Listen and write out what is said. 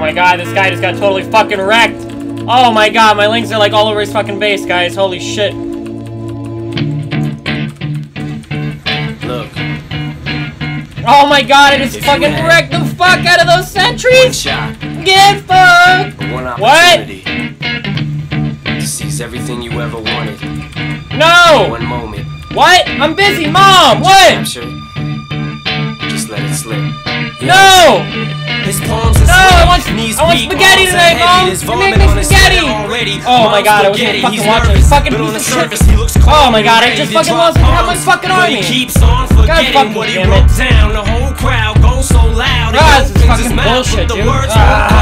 my god, this guy just got totally fucking wrecked. Oh my god, my links are like all over his fucking base, guys. Holy shit. Look. Oh my god, I just fucking wrecked the fuck out of those sentries! One shot. Get fucked! One opportunity. To seize everything you ever wanted. No! One moment. What? I'm busy, Mom! What? Capture. Just let it slip. No! His palms No, I want spaghetti tonight, Mom! You make me spaghetti! Oh my god, I was gonna fucking watch this fucking piece of shit. Oh my god, I just fucking lost half my fucking army! God fucking damn it. The whole crowd goes so loud. Ah, this is fucking bullshit, dude.